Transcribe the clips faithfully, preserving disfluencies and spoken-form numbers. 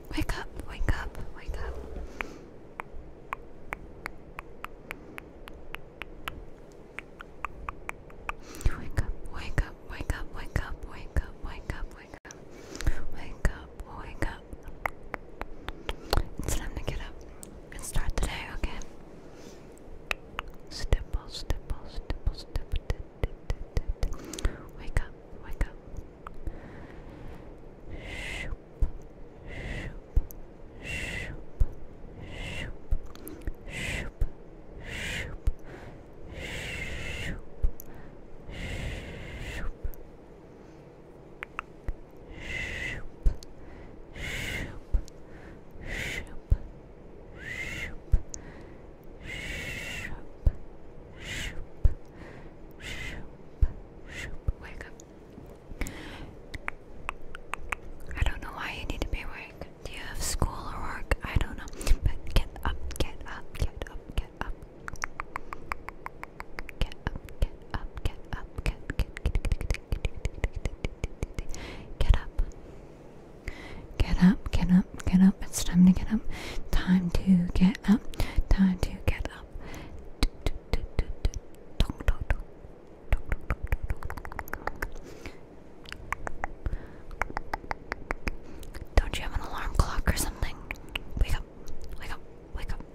Wake up, wake up, wake up. Wake up, wake up, wake up, wake up, wake up, wake up, wake up. Wake up, wake up. It's time to get up and start the day, okay? Stipple, stipple, stipple, stipple, dit, dit, dit, dit. Wake up, wake up. Shoop, shoop, shoop, shoop, shoop, shoop, shoop, shoop, shoop. Wake up. I don't know why you need to be awake. Do you have school or work? I don't know. But get up, get up, get up, get up. Get up, get up, get up, get get get get get get get up. Get up, get up, get up. It's time to get up. Time to get up. Time to get up. Don't you have an alarm clock or something? Wake up, wake up, wake up.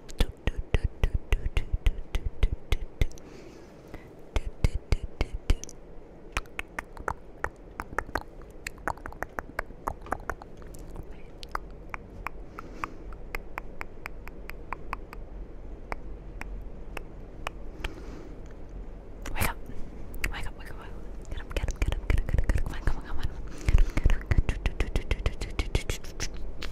Wake up, wake up, wake up, get up, get up, get up, get up, get up, get up, come on, come on, come on. Get up, get up, get up, get up, get up, get up, get up, get up, get up,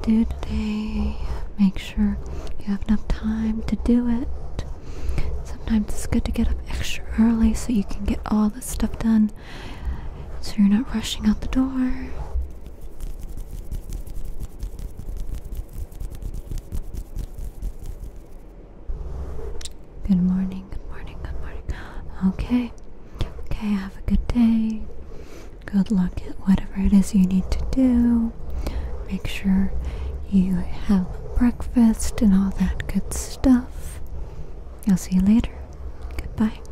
do today. Make sure you have enough time to do it. Sometimes it's good to get up extra early so you can get all this stuff done, so you're not rushing out the door. Good morning, good morning, good morning. Okay, okay, have a good day. Good luck at whatever it is you need to do. Make sure you have breakfast and all that good stuff. I'll see you later. Goodbye.